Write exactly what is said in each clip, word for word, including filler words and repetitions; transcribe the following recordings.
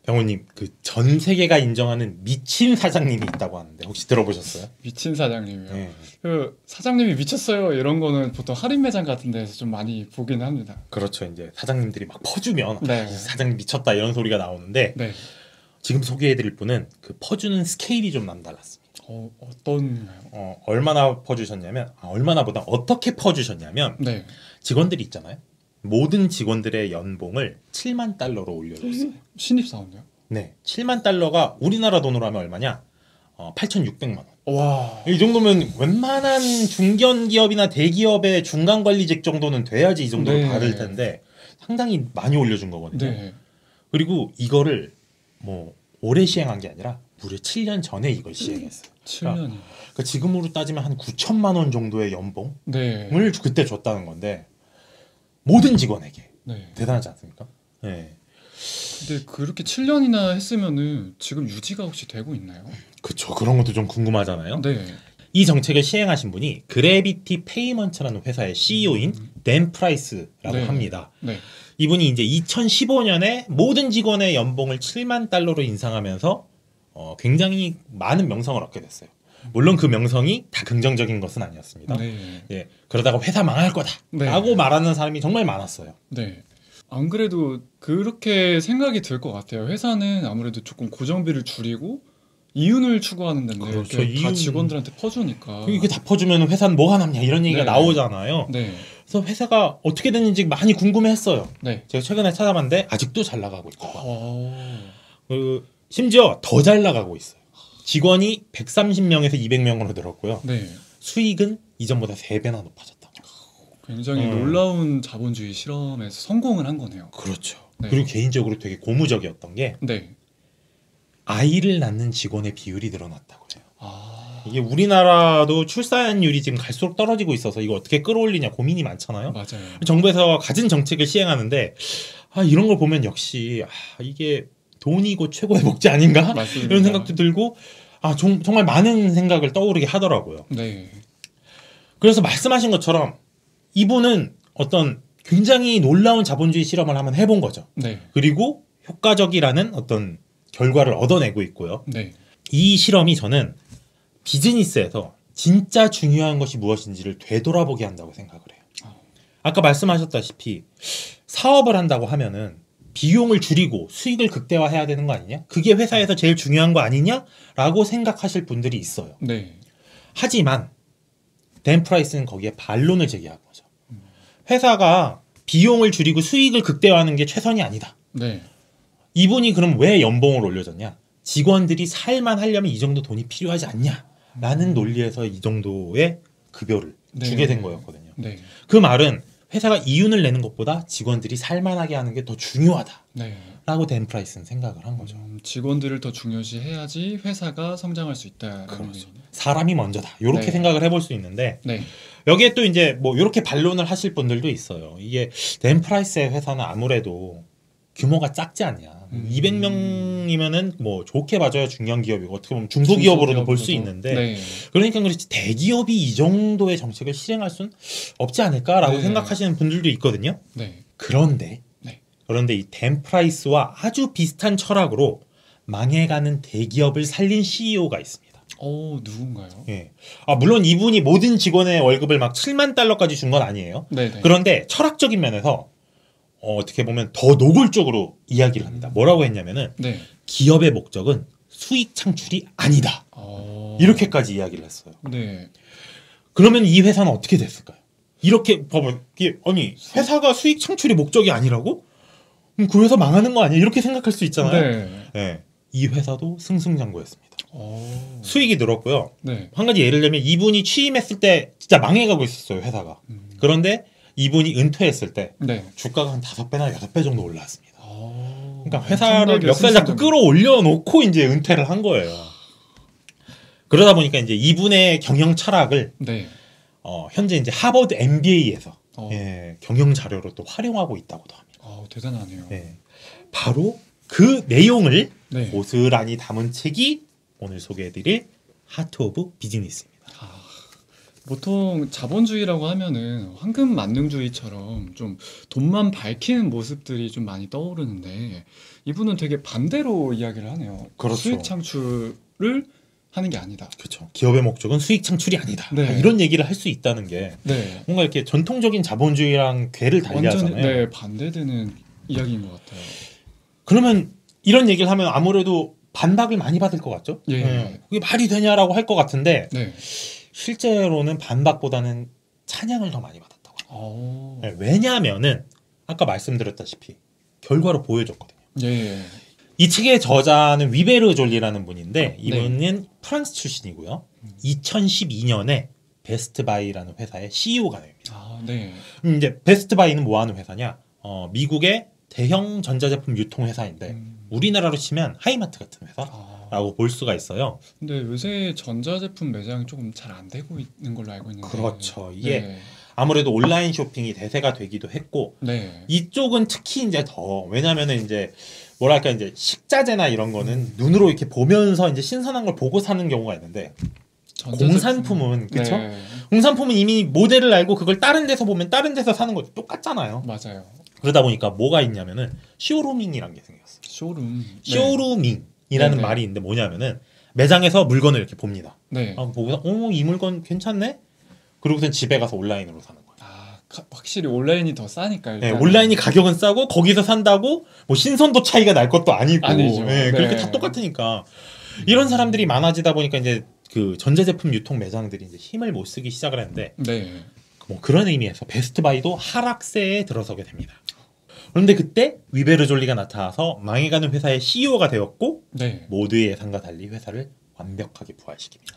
병호님, 그 전 세계가 인정하는 미친 사장님이 있다고 하는데 혹시 들어보셨어요? 미친 사장님이요? 네. 그 사장님이 미쳤어요 이런 거는 보통 할인 매장 같은 데서 좀 많이 보긴 합니다. 그렇죠. 이제 사장님들이 막 퍼주면 네. 아, 사장님 미쳤다 이런 소리가 나오는데 네. 지금 소개해드릴 분은 그 퍼주는 스케일이 좀 남달랐습니다. 어, 어떤가요? 어, 얼마나 퍼주셨냐면 아, 얼마나보다 어떻게 퍼주셨냐면 네. 직원들이 있잖아요. 모든 직원들의 연봉을 칠만 달러로 올려줬어요. 신입사원이요? 네, 칠만 달러가 우리나라 돈으로 하면 얼마냐? 어, 팔천육백만 원. 와. 이 정도면 웬만한 중견 기업이나 대기업의 중간 관리직 정도는 돼야지 이 정도로 네. 받을 텐데 상당히 많이 올려준 거거든요. 네. 그리고 이거를 뭐 올해 시행한 게 아니라 무려 칠 년 전에 이걸 시행했어요. 칠 년이. 그러니까 지금으로 따지면 한 구천만 원 정도의 연봉을 네. 그때 줬다는 건데 모든 직원에게 네. 대단하지 않습니까? 네. 근데 그렇게 칠 년이나 했으면은 지금 유지가 혹시 되고 있나요? 그쵸. 그런 것도 좀 궁금하잖아요. 네. 이 정책을 시행하신 분이 그래비티 페이먼트라는 회사의 씨이오인 음. 댄 프라이스라고 네. 합니다. 네. 이분이 이제 이천십오 년에 모든 직원의 연봉을 칠만 달러로 인상하면서 어, 굉장히 많은 명성을 얻게 됐어요. 물론 그 명성이 다 긍정적인 것은 아니었습니다. 네. 예, 그러다가 회사 망할 거다라고 네. 말하는 사람이 정말 많았어요. 네. 안 그래도 그렇게 생각이 들 것 같아요. 회사는 아무래도 조금 고정비를 줄이고 이윤을 추구하는 데인데 그렇죠. 이렇게 다 이윤- 직원들한테 퍼주니까. 이게 다 퍼주면 회사는 뭐가 남냐 이런 얘기가 네. 나오잖아요. 네. 그래서 회사가 어떻게 됐는지 많이 궁금해했어요. 네. 제가 최근에 찾아봤는데 아직도 잘 나가고 있고 어. 그 심지어 더 잘 나가고 있어요. 직원이 백삼십 명에서 이백 명으로 늘었고요. 네. 수익은 이전보다 세 배나 높아졌다. 굉장히 음. 놀라운 자본주의 실험에서 성공을 한 거네요. 그렇죠. 네. 그리고 개인적으로 되게 고무적이었던 게 네. 아이를 낳는 직원의 비율이 늘어났다고 해요. 아. 이게 우리나라도 출산율이 지금 갈수록 떨어지고 있어서 이거 어떻게 끌어올리냐 고민이 많잖아요. 맞아요. 정부에서 가진 정책을 시행하는데 아, 이런 걸 보면 역시 아, 이게 돈이 곧 최고의 복지 아닌가? 맞습니다. 이런 생각도 들고 아, 좀, 정말 많은 생각을 떠오르게 하더라고요. 네. 그래서 말씀하신 것처럼 이분은 어떤 굉장히 놀라운 자본주의 실험을 한번 해본 거죠. 네. 그리고 효과적이라는 어떤 결과를 얻어내고 있고요. 네. 이 실험이 저는 비즈니스에서 진짜 중요한 것이 무엇인지를 되돌아보게 한다고 생각을 해요. 아까 말씀하셨다시피 사업을 한다고 하면은 비용을 줄이고 수익을 극대화해야 되는 거 아니냐? 그게 회사에서 제일 중요한 거 아니냐라고 생각하실 분들이 있어요. 네. 하지만 댄 프라이스는 거기에 반론을 제기한 거죠. 회사가 비용을 줄이고 수익을 극대화하는 게 최선이 아니다. 네. 이분이 그럼 왜 연봉을 올려줬냐? 직원들이 살만 하려면 이 정도 돈이 필요하지 않냐라는 논리에서 이 정도의 급여를 네. 주게 된 거였거든요. 네. 그 말은 회사가 이윤을 내는 것보다 직원들이 살만하게 하는 게 더 중요하다라고 네. 댄 프라이스는 생각을 한 거죠. 음, 직원들을 더 중요시해야지 회사가 성장할 수 있다. 그렇죠. 사람이 먼저다. 이렇게 네. 생각을 해볼 수 있는데 네. 여기에 또 이제 뭐 이렇게 반론을 하실 분들도 있어요. 이게 댄 프라이스의 회사는 아무래도 규모가 작지 않냐. 음. 이백 명이면은 뭐 좋게 봐줘야 중견 기업이고 어떻게 보면 중소기업으로도 볼 수 중소기업으로도. 있는데 네. 그러니까 그렇지 대기업이 이 정도의 정책을 실행할 수는 없지 않을까라고 네. 생각하시는 분들도 있거든요. 네. 그런데 네. 그런데 이 댄 프라이스와 아주 비슷한 철학으로 망해가는 대기업을 살린 씨이오가 있습니다. 어, 누군가요? 예. 아, 물론 이분이 모든 직원의 월급을 막 칠만 달러까지 준 건 아니에요. 네, 네. 그런데 철학적인 면에서 어, 어떻게 보면 더 노골적으로 이야기를 합니다. 뭐라고 했냐면은 네. 기업의 목적은 수익 창출이 아니다. 어... 이렇게까지 이야기를 했어요. 네. 그러면 이 회사는 어떻게 됐을까요? 이렇게 봐봐. 이게 아니 회사가 수익 창출이 목적이 아니라고? 그럼 그 회사 망하는 거 아니야? 이렇게 생각할 수 있잖아요. 네. 네. 이 회사도 승승장구했습니다. 어... 수익이 늘었고요. 네. 한 가지 예를 들면 이분이 취임했을 때 진짜 망해가고 있었어요, 회사가. 음... 그런데 이분이 은퇴했을 때 네. 주가가 한 다섯 배나 여섯 배 정도 올라왔습니다. 어... 그러니까 회사를 엄청나게 멱살 잡고 승승장구. 끌어올려 놓고 이제 은퇴를 한 거예요. 그러다 보니까 이제 이분의 경영 철학을 네. 어, 현재 이제 하버드 엠비에이에서 어... 예, 경영 자료로 또 활용하고 있다고도 합니다. 어, 대단하네요. 예. 바로 그 내용을 네. 고스란히 담은 책이 오늘 소개해드릴 하트 오브 비즈니스입니다. 아, 보통 자본주의라고 하면은 황금 만능주의처럼 좀 돈만 밝히는 모습들이 좀 많이 떠오르는데 이분은 되게 반대로 이야기를 하네요. 그렇죠. 수익 창출을 하는 게 아니다. 그렇죠. 기업의 목적은 수익 창출이 아니다. 네. 아, 이런 얘기를 할 수 있다는 게 네. 뭔가 이렇게 전통적인 자본주의랑 궤를 완전히 달리하잖아요. 네, 반대되는 이야기인 것 같아요. 그러면 이런 얘기를 하면 아무래도 반박을 많이 받을 것 같죠? 예. 네. 그게 말이 되냐라고 할 것 같은데 네. 실제로는 반박보다는 찬양을 더 많이 받았다고 합니다. 오. 네, 왜냐하면은 아까 말씀드렸다시피 결과로 보여줬거든요. 예. 이 책의 저자는 위베르 졸리라는 분인데 이분은 네. 프랑스 출신이고요. 음. 이천십이 년에 베스트바이라는 회사의 씨이오가 됩니다. 아, 네. 음, 이제 베스트바이는 뭐 하는 회사냐? 어, 미국의 대형 전자제품 유통 회사인데 음. 우리나라로 치면 하이마트 같은 회사라고 아. 볼 수가 있어요. 근데 요새 전자제품 매장이 조금 잘 안 되고 있는 걸로 알고 있는데. 그렇죠. 이게 네. 아무래도 온라인 쇼핑이 대세가 되기도 했고 네. 이쪽은 특히 이제 더 왜냐면은 이제 뭐랄까 이제 식자재나 이런 거는 음. 눈으로 이렇게 보면서 이제 신선한 걸 보고 사는 경우가 있는데 전자제품. 공산품은 그렇죠? 네. 공산품은 이미 모델을 알고 그걸 다른 데서 보면 다른 데서 사는 것도 똑같잖아요. 맞아요. 그러다 보니까 뭐가 있냐면은 쇼루밍이라는 게 생겼어요. 쇼룸. 쇼루밍이라는 네. 말이 있는데 뭐냐면은 매장에서 물건을 이렇게 봅니다. 네. 아, 보고서 어, 이 물건 괜찮네? 그러고선 집에 가서 온라인으로 사는 거예요. 아, 가, 확실히 온라인이 더 싸니까. 네, 온라인이 가격은 싸고 거기서 산다고 뭐 신선도 차이가 날 것도 아니고. 아니죠. 네, 네. 그렇게 다 똑같으니까 이런 사람들이 많아지다 보니까 이제 그 전자제품 유통 매장들이 이제 힘을 못 쓰기 시작을 했는데. 네. 뭐 그런 의미에서 베스트바이도 하락세에 들어서게 됩니다. 그런데 그때 위베르 졸리가 나타나서 망해가는 회사의 씨이오가 되었고 네. 모두의 예상과 달리 회사를 완벽하게 부활시킵니다.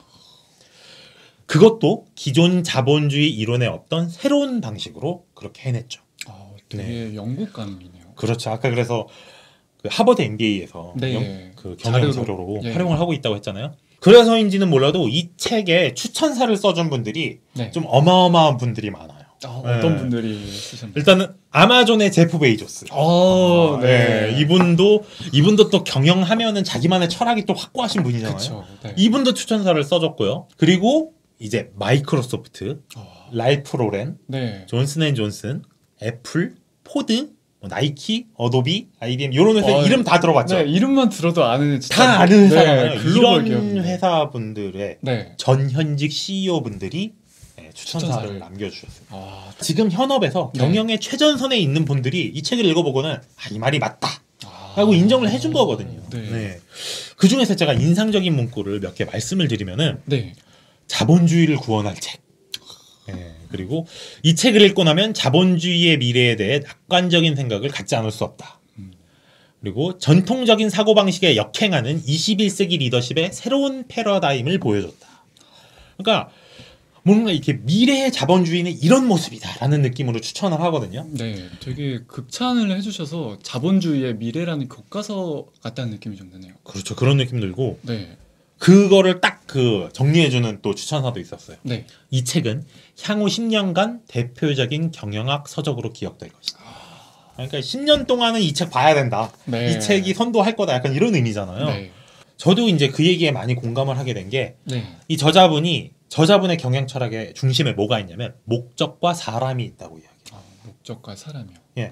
그것도 기존 자본주의 이론에 없던 새로운 방식으로 그렇게 해냈죠. 아, 되게 네. 영국 감이네요. 그렇죠. 아까 그래서 그 하버드 엠비에이에서 네. 영, 그 경영 자료로 예. 활용을 하고 있다고 했잖아요. 그래서인지는 몰라도 이 책에 추천사를 써준 분들이 네. 좀 어마어마한 분들이 많아요. 아, 어떤 네. 분들이 쓰셨나요? 일단은 아마존의 제프 베이조스. 아, 네. 네. 이분도 이분도 또 경영하면은 자기만의 철학이 또 확고하신 분이잖아요. 그쵸, 네. 이분도 추천사를 써줬고요. 그리고 이제 마이크로소프트, 어. 랄프 로렌, 네. 존슨앤존슨, 애플, 포드, 뭐 나이키, 어도비, 아이비엠 이런 회사 어, 이름 다 들어봤죠. 네, 이름만 들어도 아는 진짜 다 아는 회사잖아요. 네, 이런 기업이네. 회사분들의 네. 전현직 씨이오 분들이 네, 추천사를, 추천사를 남겨주셨어요. 아, 지금 현업에서 네. 경영의 최전선에 있는 분들이 이 책을 읽어보고는 아, 이 말이 맞다 라고 아, 인정을 해준 거거든요. 네. 네. 그 중에서 제가 인상적인 문구를 몇 개 말씀을 드리면은 네. 자본주의를 구원할 책. 네. 그리고 이 책을 읽고 나면 자본주의의 미래에 대해 낙관적인 생각을 갖지 않을 수 없다. 음. 그리고 전통적인 사고방식에 역행하는 이십일 세기 리더십의 새로운 패러다임을 보여줬다. 그러니까 뭔가 이렇게 미래의 자본주의는 이런 모습이다라는 느낌으로 추천을 하거든요. 네, 되게 극찬을 해주셔서 자본주의의 미래라는 교과서 같다는 느낌이 좀 드네요. 그렇죠, 그런 느낌 들고. 네. 그거를 딱 그 정리해주는 또 추천사도 있었어요. 네. 이 책은 향후 십 년간 대표적인 경영학 서적으로 기억될 것이다. 그러니까 십 년 동안은 이 책 봐야 된다. 네. 이 책이 선도할 거다. 약간 이런 의미잖아요. 네. 저도 이제 그 얘기에 많이 공감을 하게 된 게 이 네. 저자분이 저자분의 경영 철학의 중심에 뭐가 있냐면 목적과 사람이 있다고 이야기해요. 아, 목적과 사람이요. 예.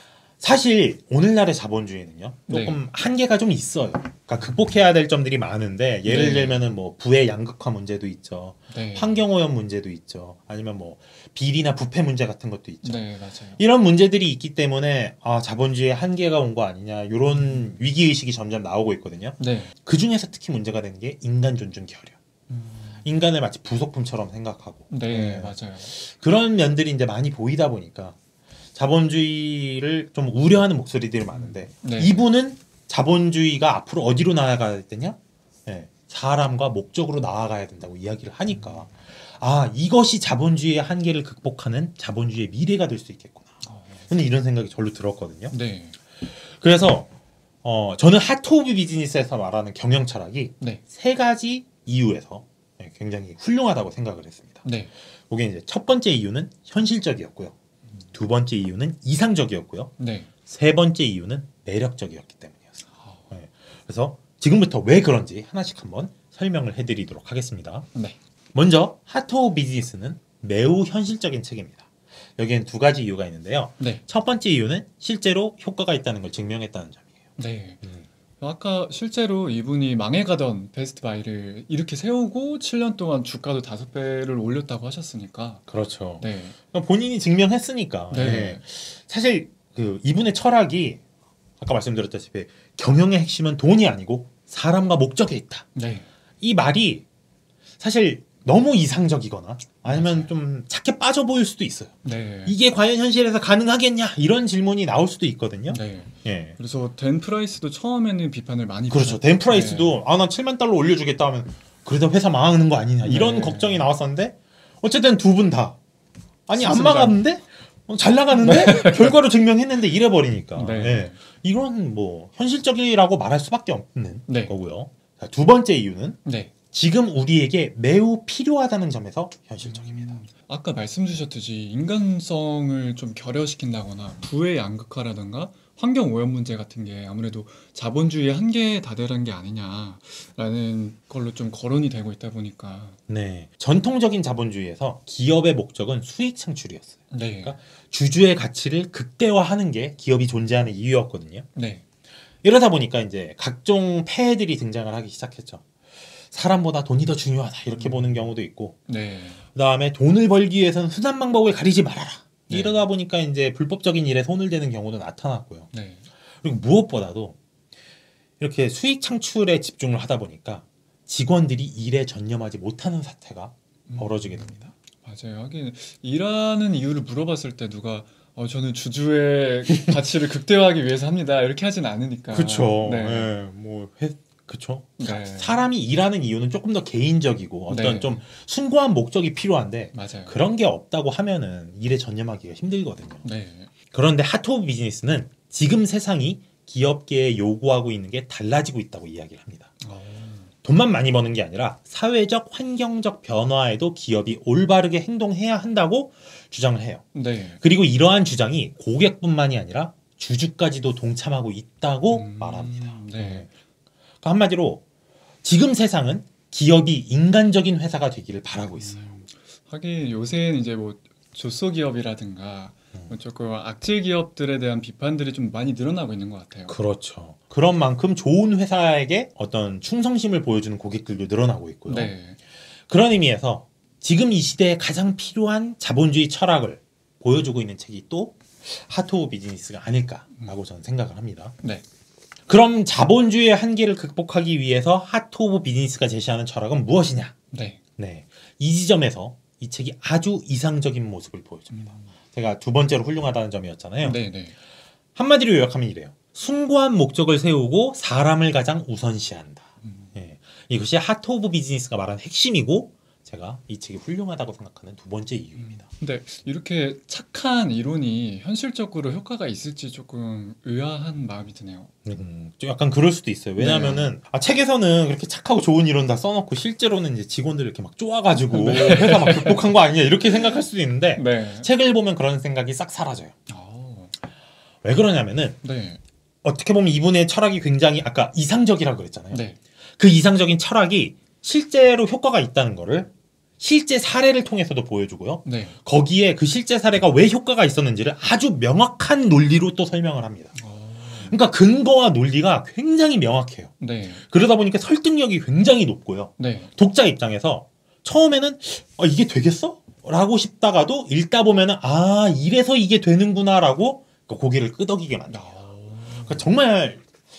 사실 오늘날의 자본주의는요 조금 네. 한계가 좀 있어요. 그러니까 극복해야 될 점들이 많은데 예를 네. 들면은 뭐 부의 양극화 문제도 있죠. 네. 환경오염 문제도 있죠. 아니면 뭐 비리나 부패 문제 같은 것도 있죠. 네, 맞아요. 이런 문제들이 있기 때문에 아 자본주의의 한계가 온 거 아니냐 이런 음. 위기 의식이 점점 나오고 있거든요. 네. 그 중에서 특히 문제가 되는 게 인간 존중 결여. 음. 인간을 마치 부속품처럼 생각하고. 네, 네, 맞아요. 그런 면들이 이제 많이 보이다 보니까 자본주의를 좀 우려하는 목소리들이 많은데 네. 이분은 자본주의가 앞으로 어디로 나아가야 되냐? 네, 사람과 목적으로 나아가야 된다고 이야기를 하니까 아 이것이 자본주의의 한계를 극복하는 자본주의의 미래가 될 수 있겠구나. 근데 이런 생각이 절로 들었거든요. 네. 그래서 어, 저는 하트 오브 비즈니스에서 말하는 경영 철학이 네. 세 가지 이유에서 굉장히 훌륭하다고 생각을 했습니다. 네. 그게 이제 첫 번째 이유는 현실적이었고요. 두 번째 이유는 이상적이었고요. 네. 세 번째 이유는 매력적이었기 때문이었어요. 네. 그래서 지금부터 왜 그런지 하나씩 한번 설명을 해드리도록 하겠습니다. 네. 먼저 하트 오브 비즈니스는 매우 현실적인 책입니다. 여기엔 두 가지 이유가 있는데요. 네. 첫 번째 이유는 실제로 효과가 있다는 걸 증명했다는 점이에요. 네. 음. 아까 실제로 이분이 망해가던 베스트바이를 이렇게 세우고 칠 년 동안 주가도 다섯 배를 올렸다고 하셨으니까. 그렇죠. 네. 본인이 증명했으니까. 네. 네. 사실 그 이분의 철학이 아까 말씀드렸다시피 경영의 핵심은 돈이 아니고 사람과 목적에 있다. 네. 이 말이 사실 너무 이상적이거나 아니면 맞아요. 좀 착해 빠져 보일 수도 있어요. 네. 이게 과연 현실에서 가능하겠냐 이런 질문이 나올 수도 있거든요. 네. 예. 그래서 댄 프라이스도 처음에는 비판을 많이 그렇죠. 받았- 댄 프라이스도 네. 아 나 칠만 달러 올려주겠다 하면 그러다 회사 망하는 거 아니냐 이런 네. 걱정이 나왔었는데 어쨌든 두 분 다 아니 안 스스로 막았는데 어, 잘 나가는데 결과로 증명했는데 이래버리니까 네. 예. 이건 뭐 현실적이라고 말할 수밖에 없는 네. 거고요. 자, 두 번째 이유는 네. 지금 우리에게 매우 필요하다는 점에서 현실적입니다. 음, 아까 말씀 주셨듯이 인간성을 좀 결여시킨다거나 부의 양극화라든가 환경 오염 문제 같은 게 아무래도 자본주의의 한계에 다다른 게 아니냐라는 걸로 좀 거론이 되고 있다 보니까 네, 전통적인 자본주의에서 기업의 목적은 수익 창출이었어요. 네, 그러니까 주주의 가치를 극대화하는 게 기업이 존재하는 이유였거든요. 네, 이러다 보니까 이제 각종 폐해들이 등장을 하기 시작했죠. 사람보다 돈이 더 중요하다 이렇게 음. 보는 경우도 있고, 네, 그다음에 돈을 벌기 위해서는 순한 방법을 가리지 말아라. 네. 이러다 보니까 이제 불법적인 일에 손을 대는 경우도 나타났고요. 네, 그리고 무엇보다도 이렇게 수익 창출에 집중을 하다 보니까 직원들이 일에 전념하지 못하는 사태가 음. 벌어지게 됩니다. 맞아요. 하긴 일하는 이유를 물어봤을 때 누가 어, 저는 주주의 가치를 극대화하기 위해서 합니다. 이렇게 하진 않으니까. 그렇죠. 네. 네, 뭐 회, 그렇죠. 네. 사람이 일하는 이유는 조금 더 개인적이고 어떤 네. 좀 숭고한 목적이 필요한데 맞아요. 그런 게 없다고 하면은 일에 전념하기가 힘들거든요. 네, 그런데 하트 오브 비즈니스는 지금 세상이 기업계에 요구하고 있는 게 달라지고 있다고 이야기를 합니다. 어, 돈만 많이 버는 게 아니라 사회적 환경적 변화에도 기업이 올바르게 행동해야 한다고 주장을 해요. 네, 그리고 이러한 주장이 고객뿐만이 아니라 주주까지도 동참하고 있다고 음, 말합니다. 네, 그러니까 한마디로 지금 세상은 기업이 인간적인 회사가 되기를 바라고 있어요. 음, 하긴 요새는 이제 뭐 조소 기업이라든가 음. 뭐 조금 악질 기업들에 대한 비판들이 좀 많이 늘어나고 있는 것 같아요. 그렇죠. 그런 만큼 좋은 회사에게 어떤 충성심을 보여주는 고객들도 늘어나고 있고요. 네, 그런 의미에서 지금 이 시대에 가장 필요한 자본주의 철학을 보여주고 있는 책이 또 하트 오브 비즈니스가 아닐까라고 저는 생각을 합니다. 네, 그럼 자본주의의 한계를 극복하기 위해서 하트 오브 비즈니스가 제시하는 철학은 무엇이냐? 네, 네, 이 지점에서 이 책이 아주 이상적인 모습을 보여줍니다. 음, 제가 두 번째로 훌륭하다는 점이었잖아요. 네, 네, 한마디로 요약하면 이래요. 숭고한 목적을 세우고 사람을 가장 우선시한다. 음, 예, 이것이 하트 오브 비즈니스가 말하는 핵심이고 제가 이 책이 훌륭하다고 생각하는 두 번째 이유입니다. 근데 이렇게 착한 이론이 현실적으로 효과가 있을지 조금 의아한 마음이 드네요. 음, 좀 약간 그럴 수도 있어요. 왜냐하면은 아, 책에서는 그렇게 착하고 좋은 이론 다 써놓고 실제로는 이제 직원들 이렇게 막 쪼아가지고 회사 막 극복한 거 아니냐 이렇게 생각할 수도 있는데 네, 책을 보면 그런 생각이 싹 사라져요. 어, 왜 그러냐면은 네, 어떻게 보면 이분의 철학이 굉장히 아까 이상적이라고 그랬잖아요. 네, 그 이상적인 철학이 실제로 효과가 있다는 거를 실제 사례를 통해서도 보여주고요. 네, 거기에 그 실제 사례가 왜 효과가 있었는지를 아주 명확한 논리로 또 설명을 합니다. 어, 그러니까 근거와 논리가 굉장히 명확해요. 네, 그러다 보니까 설득력이 굉장히 높고요. 네, 독자 입장에서 처음에는 아, 이게 되겠어? 라고 싶다가도 읽다 보면은 아 이래서 이게 되는구나라고 고개를 끄덕이게 만들어요. 어, 그러니까 정말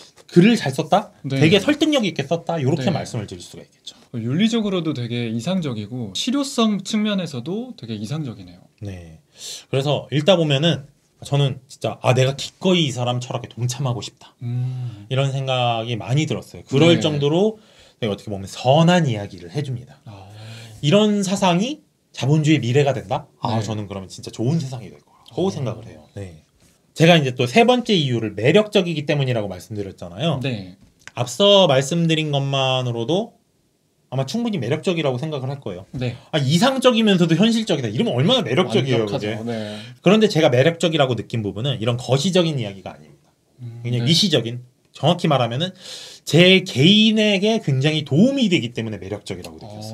글을 잘 썼다? 네. 되게 설득력 있게 썼다? 이렇게 네. 말씀을 드릴 수가 있겠죠. 윤리적으로도 되게 이상적이고 실효성 측면에서도 되게 이상적이네요. 네. 그래서 읽다 보면은 저는 진짜 아 내가 기꺼이 이 사람 철학에 동참하고 싶다. 음, 이런 생각이 많이 들었어요. 그럴 네. 정도로 되게 어떻게 보면 선한 이야기를 해줍니다. 아, 이런 사상이 자본주의 미래가 된다? 아 네. 저는 그러면 진짜 좋은 세상이 될 거라고 어. 생각을 해요. 네. 제가 이제 또 세 번째 이유를 매력적이기 때문이라고 말씀드렸잖아요. 네, 앞서 말씀드린 것만으로도 아마 충분히 매력적이라고 생각을 할 거예요. 네, 아, 이상적이면서도 현실적이다. 이러면 얼마나 매력적이에요, 완벽하죠. 그게. 네, 그런데 제가 매력적이라고 느낀 부분은 이런 거시적인 이야기가 아닙니다. 음, 그냥 네. 미시적인, 정확히 말하면은 제 개인에게 굉장히 도움이 되기 때문에 매력적이라고 느꼈어요. 어,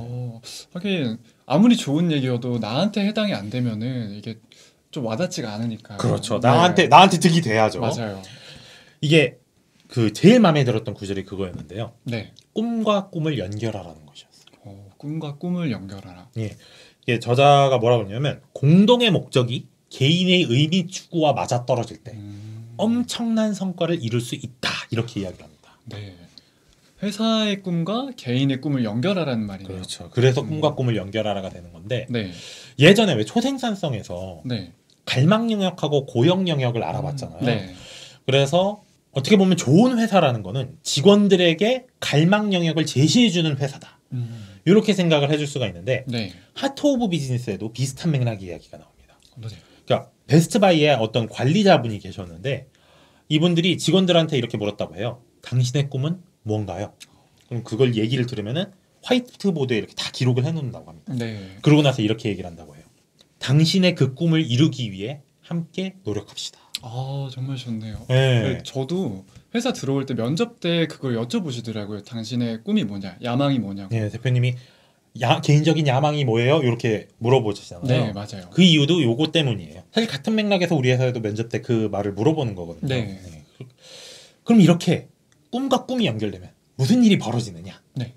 하긴 아무리 좋은 얘기여도 나한테 해당이 안 되면은 이게 좀 와닿지가 않으니까. 그렇죠. 네. 나한테 나한테 득이 돼야죠. 맞아요. 이게 그 제일 마음에 들었던 구절이 그거였는데요. 네. 꿈과 꿈을 연결하라는 것이었어요. 어, 꿈과 꿈을 연결하라. 예. 이게 저자가 뭐라고 그러냐면 공동의 목적이 개인의 의미 추구와 맞아떨어질 때 음, 엄청난 성과를 이룰 수 있다. 이렇게 이야기를 합니다. 네. 회사의 꿈과 개인의 꿈을 연결하라는 말이네요. 그렇죠. 그래서 음. 꿈과 꿈을 연결하라가 되는 건데 네. 예전에 왜 초생산성에서 네. 갈망 영역하고 고용 영역을 알아봤잖아요. 네. 그래서 어떻게 보면 좋은 회사라는 거는 직원들에게 갈망 영역을 제시해주는 회사다. 음, 이렇게 생각을 해줄 수가 있는데 네. 하트 오브 비즈니스에도 비슷한 맥락의 이야기가 나옵니다. 네. 그러니까 베스트바이의 어떤 관리자분이 계셨는데 이분들이 직원들한테 이렇게 물었다고 해요. 당신의 꿈은 뭔가요? 그럼 그걸 얘기를 들으면은 화이트보드에 이렇게 다 기록을 해놓는다고 합니다. 네. 그러고 나서 이렇게 얘기를 한다고 해요. 당신의 그 꿈을 이루기 위해 함께 노력합시다. 아, 정말 좋네요. 네. 네, 저도 회사 들어올 때 면접 때 그걸 여쭤보시더라고요. 당신의 꿈이 뭐냐, 야망이 뭐냐고. 네, 대표님이 야, 개인적인 야망이 뭐예요? 이렇게 물어보시잖아요. 네, 맞아요. 그 이유도 요거 때문이에요. 사실 같은 맥락에서 우리 회사에도 면접 때 그 말을 물어보는 거거든요. 네. 네. 그럼 이렇게 꿈과 꿈이 연결되면 무슨 일이 벌어지느냐? 네.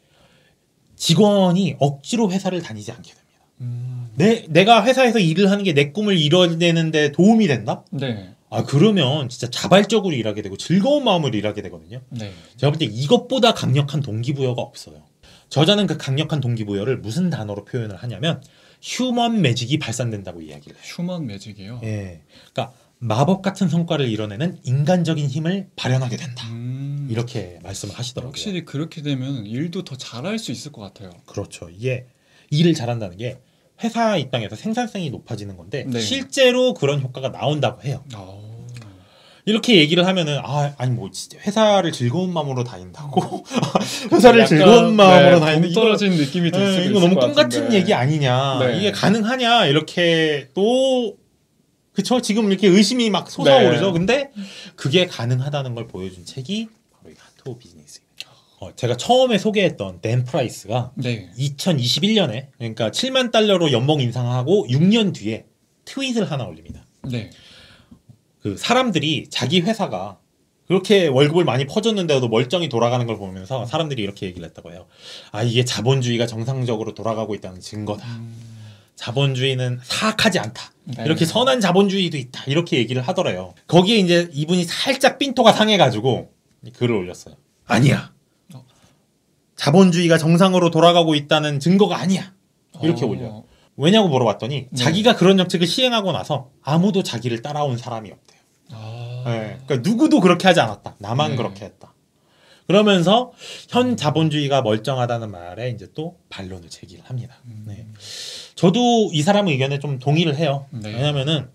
직원이 억지로 회사를 다니지 않게 됩니다. 음, 내, 내가 회사에서 일을 하는 게 내 꿈을 이뤄내는데 도움이 된다? 네. 아, 그러면 진짜 자발적으로 일하게 되고 즐거운 마음으로 일하게 되거든요. 네. 제가 볼 때 이것보다 강력한 동기부여가 없어요. 저자는 그 강력한 동기부여를 무슨 단어로 표현을 하냐면 휴먼 매직이 발산된다고 이야기를 해요. 휴먼 매직이요. 예. 그러니까 마법 같은 성과를 이뤄내는 인간적인 힘을 발현하게 된다. 음, 이렇게 말씀을 하시더라고요. 확실히 그렇게 되면 일도 더 잘할 수 있을 것 같아요. 그렇죠. 이게 일을 잘한다는 게 회사 입장에서 생산성이 높아지는 건데 네. 실제로 그런 효과가 나온다고 해요. 아, 이렇게 얘기를 하면은 아 아니 뭐 진짜 회사를 즐거운 마음으로 다닌다고 회사를 약간, 즐거운 마음으로 네, 다니는 동 떨어진 느낌이 들 네, 수도 이거 있을 너무 것 꿈 같은 같은데. 얘기 아니냐 네. 이게 가능하냐 이렇게 또 그쵸 지금 이렇게 의심이 막 솟아오르죠. 네. 근데 그게 가능하다는 걸 보여준 책이 바로 이 하트 오브 비즈니스입니다. 어, 제가 처음에 소개했던 댄 프라이스가 네. 이천이십일 년에 그러니까 칠만 달러로 연봉 인상하고 육 년 뒤에 트윗을 하나 올립니다. 네. 그 사람들이 자기 회사가 그렇게 월급을 많이 퍼줬는데도 멀쩡히 돌아가는 걸 보면서 사람들이 이렇게 얘기를 했다고 해요. 아 이게 자본주의가 정상적으로 돌아가고 있다는 증거다. 음, 자본주의는 사악하지 않다. 네. 이렇게 선한 자본주의도 있다. 이렇게 얘기를 하더래요. 거기에 이제 이분이 살짝 삔토가 상해가지고 글을 올렸어요. 아니야. 어. 자본주의가 정상으로 돌아가고 있다는 증거가 아니야. 이렇게 어, 올려요. 왜냐고 물어봤더니 네. 자기가 그런 정책을 시행하고 나서 아무도 자기를 따라온 사람이 없대요. 아, 네. 그러니까 누구도 그렇게 하지 않았다. 나만 네. 그렇게 했다. 그러면서 현 자본주의가 멀쩡하다는 말에 이제 또 반론을 제기를 합니다. 음, 네. 저도 이 사람 의견에 좀 동의를 해요. 네. 왜냐면은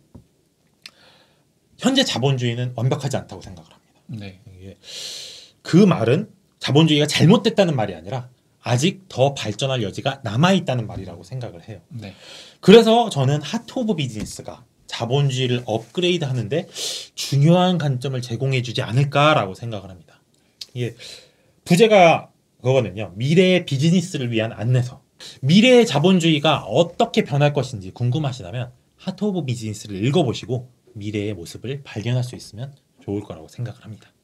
현재 자본주의는 완벽하지 않다고 생각을 합니다. 네. 이게 그 말은 자본주의가 잘못됐다는 말이 아니라 아직 더 발전할 여지가 남아있다는 말이라고 생각을 해요. 네. 그래서 저는 하트 오브 비즈니스가 자본주의를 업그레이드 하는데 중요한 관점을 제공해주지 않을까라고 생각을 합니다. 이게 부제가 그거거든요. 미래의 비즈니스를 위한 안내서. 미래의 자본주의가 어떻게 변할 것인지 궁금하시다면 하트 오브 비즈니스를 읽어보시고 미래의 모습을 발견할 수 있으면 좋을 거라고 생각을 합니다.